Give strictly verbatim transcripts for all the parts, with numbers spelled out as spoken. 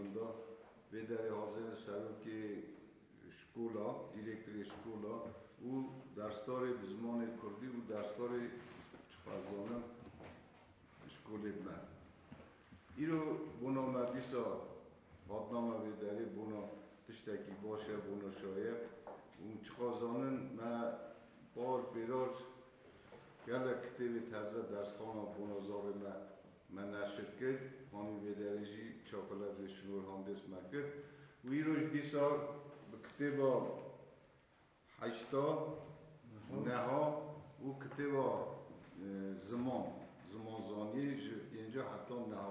da بدر حاضر سروکی شکولا دیرکتر شکولا و درستار بزمان کردی و درستار چپازانه شکولی من ایرو بنا مدیسا حادنامه بدری بنا تشتکی باشه بنا شایه و چپازانه ما بار بیراز گله کتابی تازه درس خانه بنا زاره ما من نشر کرد خانی بدریجی چاکلات شنور هندس مکرد و ایروش بیسار به کتابا هشتا نها و کتابا زمان زمان زانی اینجا حتی نها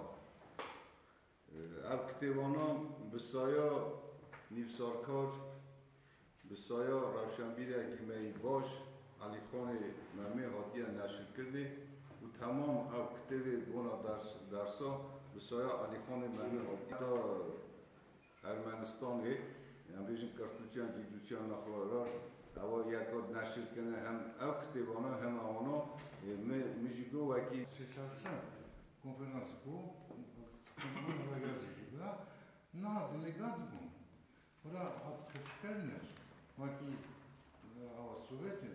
اب کتابانا بسایا نیفسارکار بسایا روشنبیر اگیمه باش علی خان ممی حادیه نشر کرده و تمام اب کتاب بونا درس درسا بسایا علی خان ممی حادیه تا ارمنستان هم بیشتر کارتوچیان دیدوچیان نخلارار اوا یکات نشر کنه هم اب کتابانا هم آنا میجیگو وکی سیسارشان کنفرانس کو کنفرانس وگازی بلا نه دلیگات بون برا اب کتکرنه وکی اوا سوویتن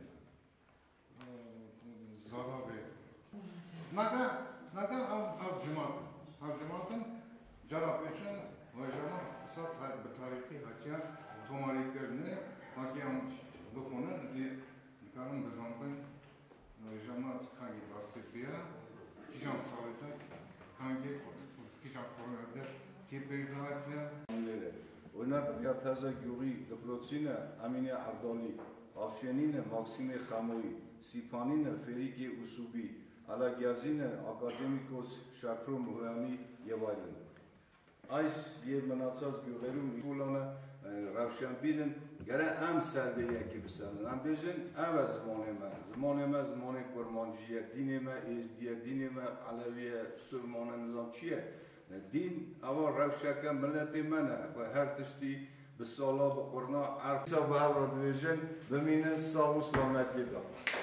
زارابه نگه نگه اب جماعت اب جماعتن جرابشن و جماعت سات به تاریخی حکیا توماری کرده حکیا بخونه دیکارم بزنگن جماعت خانگی دسته بیا کیشان سالته خانگی کیشان کورنده کی پیداکیه Օրինակ Ռիաթազա գյուղի դպրոցինը Ամինե Աբդալի, Ավշենինը Մաքսիմե Խամոյի, Սիփանինը Ֆերիկե Ուսուբի, Ալագյազինը ակադեմիկոս Շաքրո Մուհյանի եւ այլն։ Այս եւ մնացած գյուղերում Միկոլանը Ռավշանբիրն գարա ամ սալդեյակի բսանն ամ բեժեն ava զմոնեմա զմոնեմա զմոնե կորմանջիա դինեմա էս դիա դինեմա ալավիա սուրմանն զամչիա دین اول روشکه ملت منه و هر تشتی به سالا به قرنا عرب سا به هر را دویژن بمینه سا و سلامتی دام